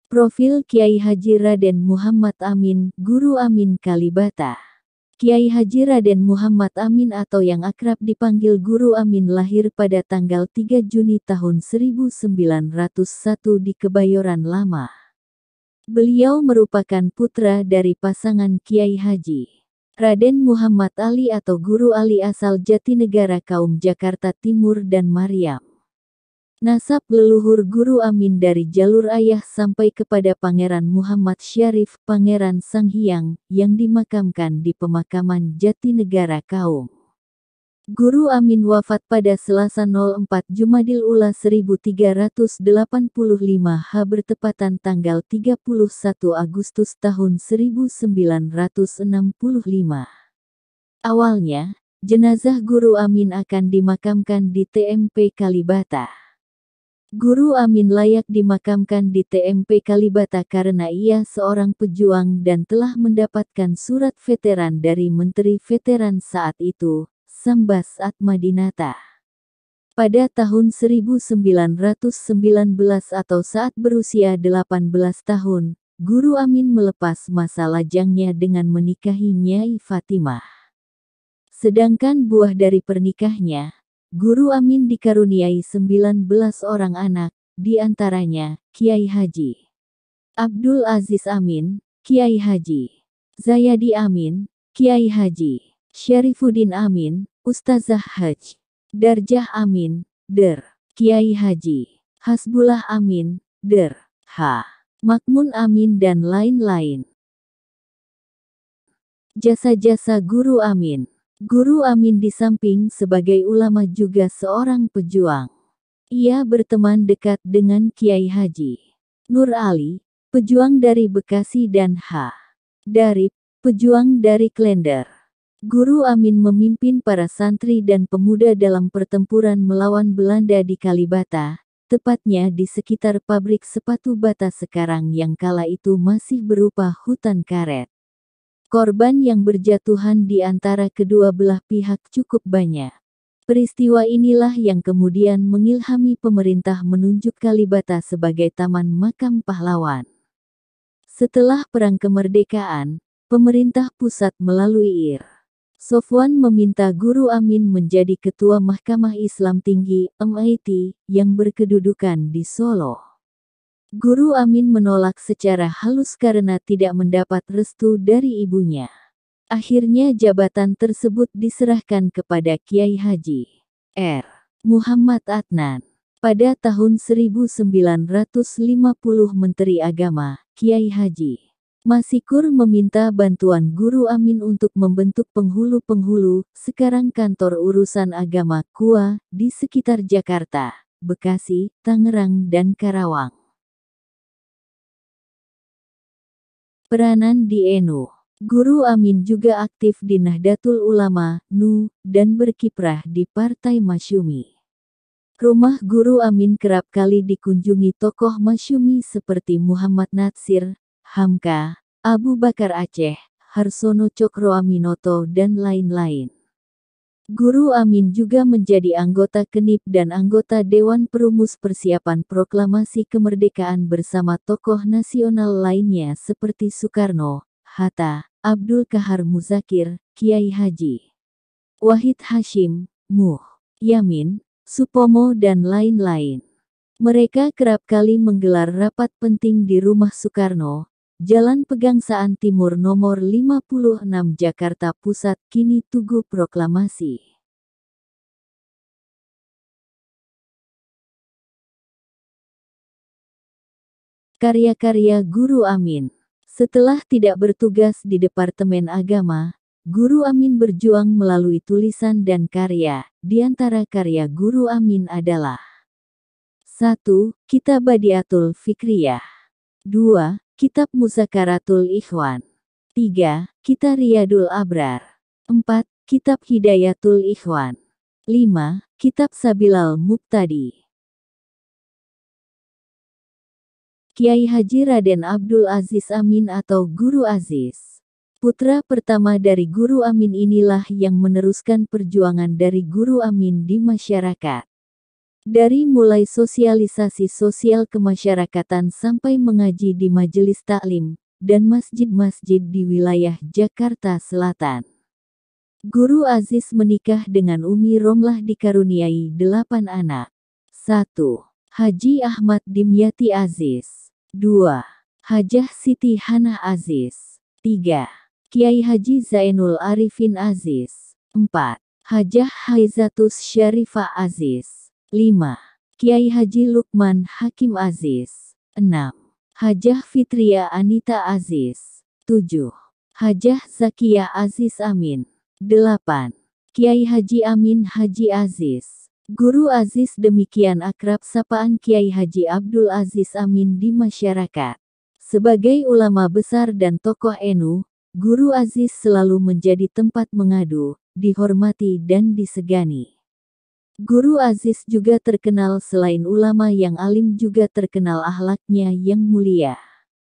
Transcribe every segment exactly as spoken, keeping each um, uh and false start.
Profil Kiai Haji Raden Muhammad Amin, Guru Amin Kalibata. Kiai Haji Raden Muhammad Amin atau yang akrab dipanggil Guru Amin lahir pada tanggal tiga Juni tahun seribu sembilan ratus satu di Kebayoran Lama. Beliau merupakan putra dari pasangan Kiai Haji Raden Muhammad Ali atau Guru Ali asal Jatinegara Kaum Jakarta Timur dan Mariam. Nasab leluhur Guru Amin dari jalur ayah sampai kepada Pangeran Muhammad Syarif, Pangeran Sanghyang, yang dimakamkan di pemakaman Jatinegara Kaum. Guru Amin wafat pada Selasa empat Jumadil Ula seribu tiga ratus delapan puluh lima H bertepatan tanggal tiga puluh satu Agustus tahun seribu sembilan ratus enam puluh lima. Awalnya, jenazah Guru Amin akan dimakamkan di T M P Kalibata. Guru Amin layak dimakamkan di T M P Kalibata karena ia seorang pejuang dan telah mendapatkan surat veteran dari Menteri Veteran saat itu, Sambas Atmadinata. Pada tahun seribu sembilan ratus sembilan belas atau saat berusia delapan belas tahun, Guru Amin melepas masa lajangnya dengan menikahi Nyai Fatimah. Sedangkan buah dari pernikahnya, Guru Amin dikaruniai sembilan belas orang anak, di antaranya Kiai Haji Abdul Aziz Amin, Kiai Haji Zayadi Amin, Kiai Haji Syarifuddin Amin, Ustazah Haj Darjah Amin, Der Kiai Haji Hasbullah Amin, Der H Makmun Amin dan lain-lain. Jasa-jasa Guru Amin. Guru Amin di samping sebagai ulama juga seorang pejuang. Ia berteman dekat dengan Kiai Haji Nur Ali, pejuang dari Bekasi dan H. Darip, pejuang dari Klender. Guru Amin memimpin para santri dan pemuda dalam pertempuran melawan Belanda di Kalibata, tepatnya di sekitar pabrik sepatu bata sekarang yang kala itu masih berupa hutan karet. Korban yang berjatuhan di antara kedua belah pihak cukup banyak. Peristiwa inilah yang kemudian mengilhami pemerintah menunjuk Kalibata sebagai Taman Makam Pahlawan. Setelah Perang Kemerdekaan, pemerintah pusat melalui I R. Sofwan meminta Guru Amin menjadi Ketua Mahkamah Islam Tinggi M I T yang berkedudukan di Solo. Guru Amin menolak secara halus karena tidak mendapat restu dari ibunya. Akhirnya jabatan tersebut diserahkan kepada Kiai Haji R. Muhammad Adnan. Pada tahun seribu sembilan ratus lima puluh Menteri Agama, Kiai Haji Masikur meminta bantuan Guru Amin untuk membentuk penghulu-penghulu, sekarang Kantor Urusan Agama K U A, di sekitar Jakarta, Bekasi, Tangerang dan Karawang. Peranan di N U. Guru Amin juga aktif di Nahdlatul Ulama, N U, dan berkiprah di Partai Masyumi. Rumah Guru Amin kerap kali dikunjungi tokoh Masyumi seperti Muhammad Natsir, Hamka, Abu Bakar Aceh, Harsono Cokroaminoto dan lain-lain. Guru Amin juga menjadi anggota K N I P dan anggota Dewan Perumus Persiapan Proklamasi Kemerdekaan bersama tokoh nasional lainnya seperti Soekarno, Hatta, Abdul Kahar Muzakir, Kiai Haji Wahid Hashim, Muh Yamin, Supomo dan lain-lain. Mereka kerap kali menggelar rapat penting di rumah Soekarno, Jalan Pegangsaan Timur nomor lima puluh enam Jakarta Pusat, kini Tugu Proklamasi. Karya-karya Guru Amin. Setelah tidak bertugas di Departemen Agama, Guru Amin berjuang melalui tulisan dan karya. Di antara karya Guru Amin adalah satu. Kitab Badiatul Fikriyah. dua. Kitab Muzakaratul Ikhwan. tiga. Kitab Riyadul Abrar. empat. Kitab Hidayatul Ikhwan. lima. Kitab Sabilal Muqtadi. Kiai Haji Raden Abdul Aziz Amin atau Guru Aziz. Putra pertama dari Guru Amin inilah yang meneruskan perjuangan dari Guru Amin di masyarakat. Dari mulai sosialisasi sosial kemasyarakatan sampai mengaji di majelis taklim dan masjid-masjid di wilayah Jakarta Selatan. Guru Aziz menikah dengan Umi Romlah dikaruniai delapan anak. satu. Haji Ahmad Dimyati Aziz. dua. Hajah Siti Hana Aziz. tiga. Kiai Haji Zainul Arifin Aziz. empat. Hajah Haizatus Syarifah Aziz. lima. Kiai Haji Lukman Hakim Aziz. enam. Hajah Fitria Anita Aziz. tujuh. Hajah Zakia Aziz Amin. delapan. Kiai Haji Amin Haji Aziz. Guru Aziz demikian akrab sapaan Kiai Haji Abdul Aziz Amin di masyarakat. Sebagai ulama besar dan tokoh N U, Guru Aziz selalu menjadi tempat mengadu, dihormati dan disegani. Guru Aziz juga terkenal selain ulama yang alim juga terkenal akhlaknya yang mulia.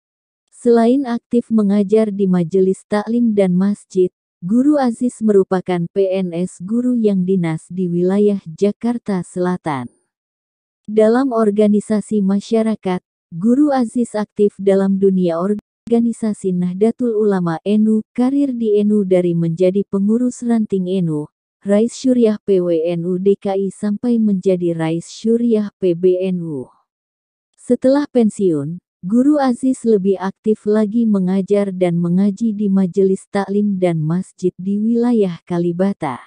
Selain aktif mengajar di majelis taklim dan masjid, Guru Aziz merupakan P N S guru yang dinas di wilayah Jakarta Selatan. Dalam organisasi masyarakat, Guru Aziz aktif dalam dunia organisasi Nahdlatul Ulama N U, karir di N U dari menjadi pengurus ranting N U, Rais Syuriah P W N U D K I sampai menjadi Rais Syuriah P B N U. Setelah pensiun, Guru Aziz lebih aktif lagi mengajar dan mengaji di majelis taklim dan masjid di wilayah Kalibata.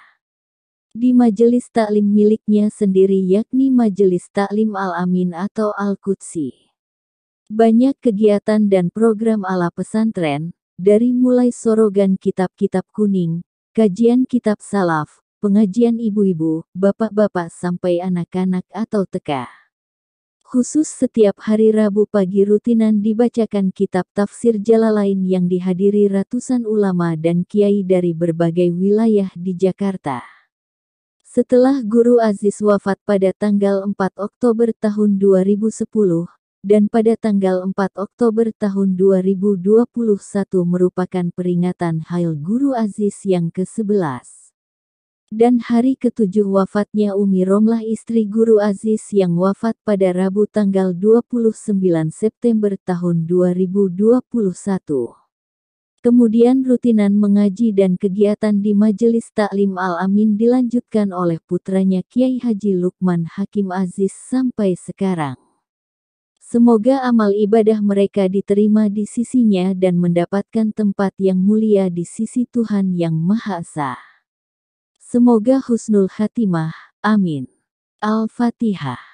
Di majelis taklim miliknya sendiri yakni Majelis Taklim Al-Amin atau Al-Qudsi. Banyak kegiatan dan program ala pesantren, dari mulai sorogan kitab-kitab kuning, kajian kitab salaf, pengajian ibu-ibu, bapak-bapak sampai anak-anak atau T K. Khusus setiap hari Rabu pagi rutinan dibacakan kitab tafsir Jalalain yang dihadiri ratusan ulama dan kiai dari berbagai wilayah di Jakarta. Setelah Guru Aziz wafat pada tanggal empat Oktober tahun dua ribu sepuluh, dan pada tanggal empat Oktober tahun dua ribu dua puluh satu merupakan peringatan Hail Guru Aziz yang kesebelas. Dan hari ketujuh wafatnya Umi Romlah istri Guru Aziz yang wafat pada Rabu tanggal dua puluh sembilan September tahun dua ribu dua puluh satu. Kemudian rutinan mengaji dan kegiatan di Majelis Taklim Al-Amin dilanjutkan oleh putranya Kiai Haji Lukman Hakim Aziz sampai sekarang. Semoga amal ibadah mereka diterima di sisinya dan mendapatkan tempat yang mulia di sisi Tuhan Yang Maha Esa. Semoga husnul khatimah. Amin. Al-Fatihah.